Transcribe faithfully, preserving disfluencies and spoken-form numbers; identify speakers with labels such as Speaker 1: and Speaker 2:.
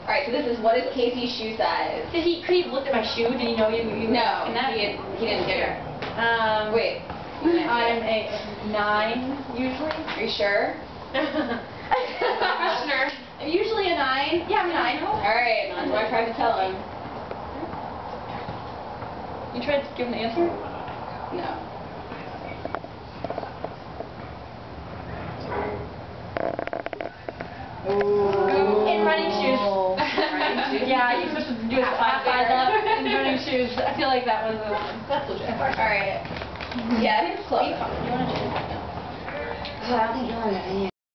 Speaker 1: Alright, so this is, what is Casey's shoe size?
Speaker 2: Did he, he looked at my shoe? Did he know you? you
Speaker 1: No,
Speaker 2: and that?
Speaker 1: he, he didn't care.
Speaker 2: Um,
Speaker 1: Wait.
Speaker 2: I'm a nine, usually.
Speaker 1: Are you sure?
Speaker 2: Questioner. I'm usually a nine. Yeah, I'm a nine.
Speaker 1: Alright, that's what I tried to tell him.
Speaker 2: You tried to give him the answer?
Speaker 1: No.
Speaker 2: Ooh. In running shoes.
Speaker 1: Running shoes?
Speaker 2: Yeah, you're supposed to do a half five up in running shoes. I feel like that was the one. That's legit.
Speaker 1: Alright. Yeah, I think it's close.
Speaker 2: You want to choose?
Speaker 1: I don't think you want to.